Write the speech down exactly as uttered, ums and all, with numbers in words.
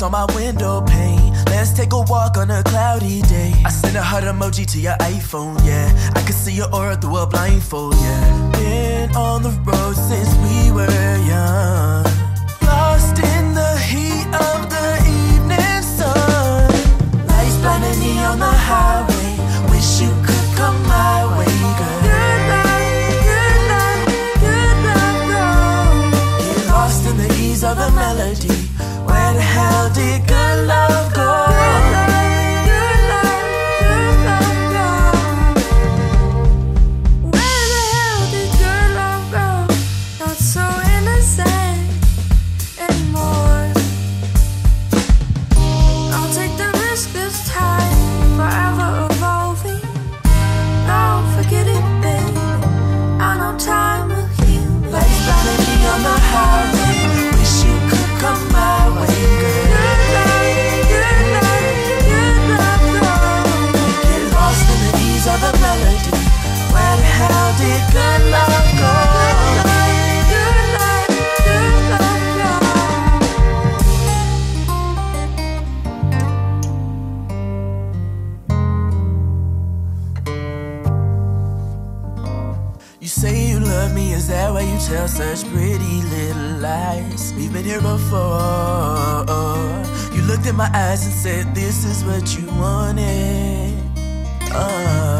on my window pane. Let's take a walk on a cloudy day. I send a heart emoji to your iPhone, yeah. I can see your aura through a blindfold, yeah. Been on the road since we were young, lost in the heat of the evening sun. Lights blinding me on the highway. Wish you could come my way, girl. Good luck, good luck, good luck, girl. Get lost in the ease of the melody. Where the hell did good love go? Good luck, good luck, good luck, go. Where the hell did good love go? Not so innocent anymore. I'll take the risk this time, forever evolving. Don't forget it, babe. I know time will heal me. Lights blinding me on the highway. Wish you could come my way, girl. Good luck, good luck, good luck, girl. Get lost in the ease of the melody. Where the hell did good love go? Good luck, good luck, good luck, You say you love me, is that why you tell such pretty little lies? We've been here before. You looked in my eyes and said this is what you wanted. uh.